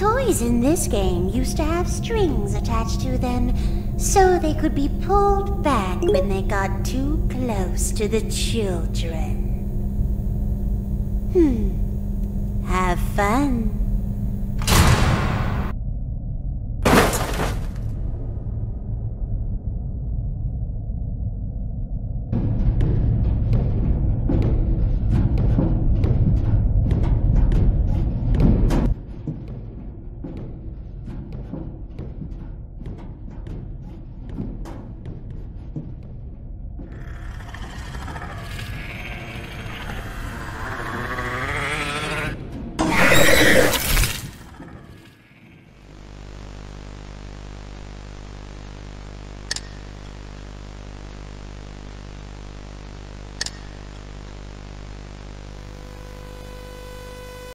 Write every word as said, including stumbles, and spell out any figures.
toys in this game used to have strings attached to them, so they could be pulled back when they got too close to the children. Hmm. Have fun.